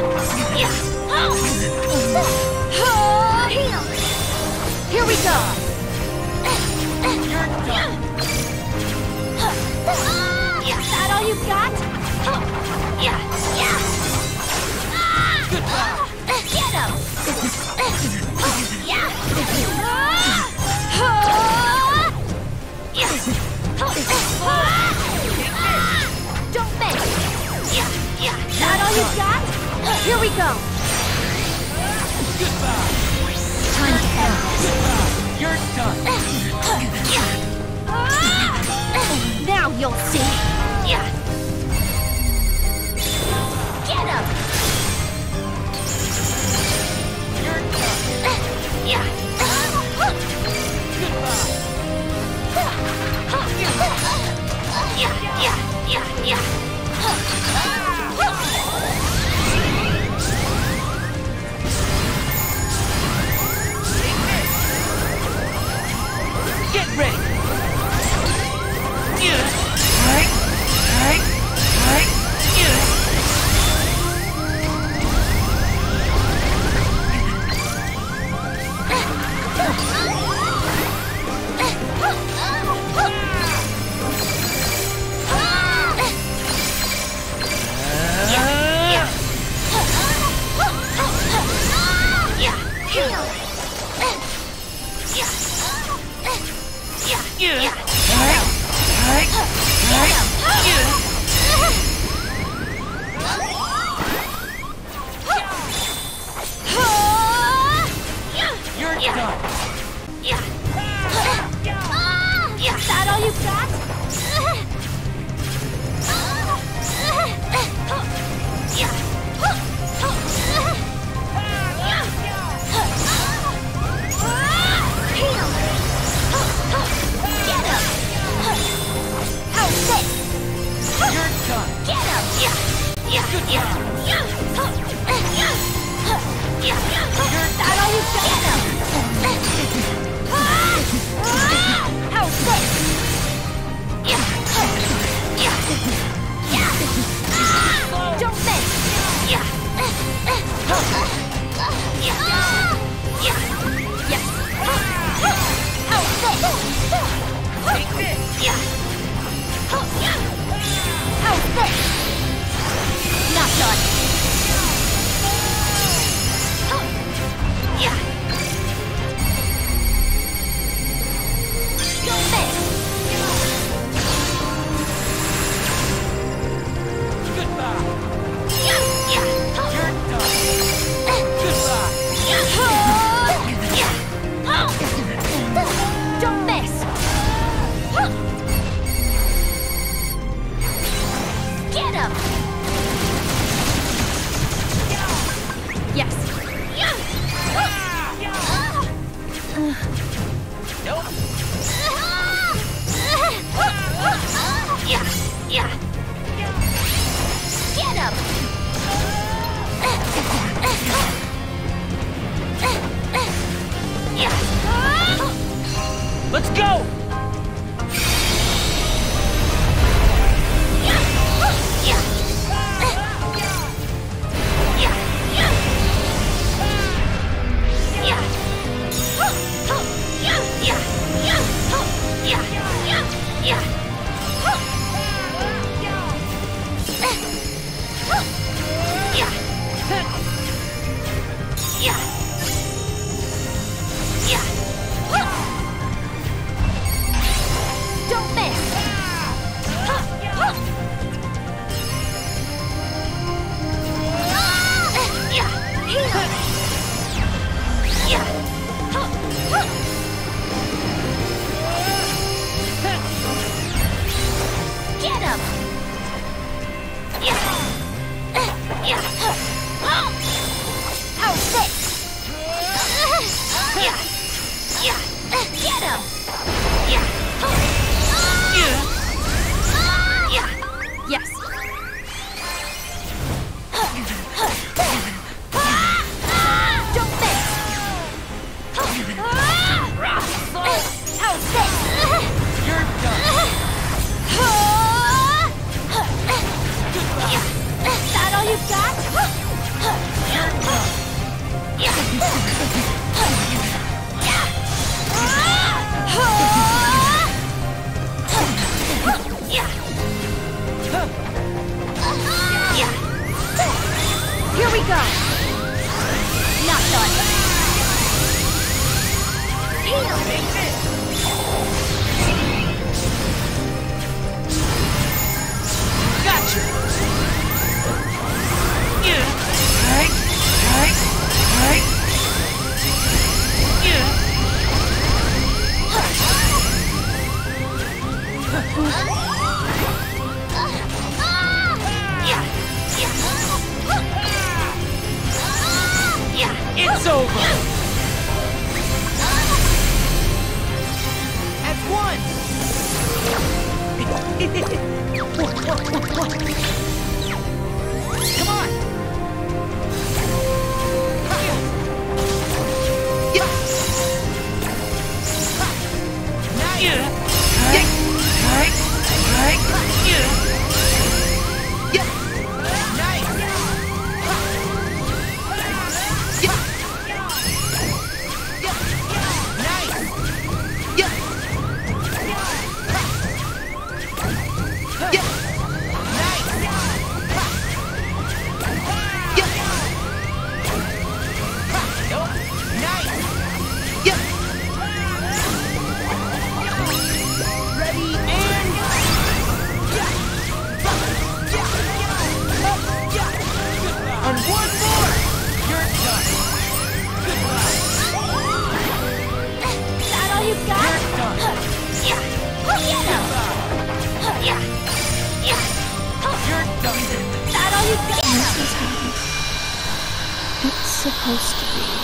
Here we go! You're done! Is that all you got? Goodbye! Get him! Don't miss! Is that all you got? Here we go! Goodbye! Time to end this. You're done! Now you'll see! Get him! You're done! Get ready! You're done! Is that all you got? Get him! How's this? You're done! Get him! Goodbye! Is that all you got? Get him! How's this? Don't miss! Yes! How's this? Take this! How's this? Not done! Don't miss! Goodbye! You're done! Goodbye! Don't miss! Get him! Yes! Nope! Get him! Let's go! Don't miss! Get him! How's this? Get him! Yes! Don't miss! How's this? You're done! Is that all you got? we go. Not done. Heal. Take this. Gotcha. Yeah. Right. Right. Right. Yeah. It's over. At once. Come on. It's supposed to be.